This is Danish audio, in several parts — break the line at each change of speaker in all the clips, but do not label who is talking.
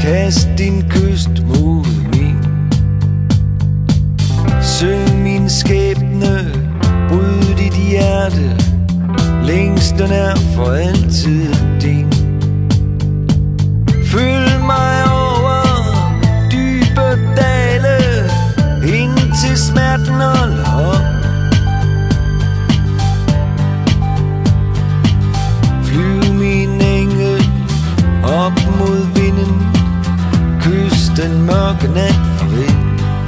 Kast din kyst mod min. Syng min skæbne, bryd dit hjerte. Længslen er for altid din. Følg mig over dybe dale, indtil smerten holder op. Flyv min engel op mod vinden, kys den mørke nat farvel.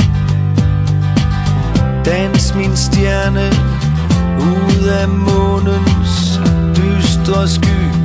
Dans min stjerne ud af månens dystre sky.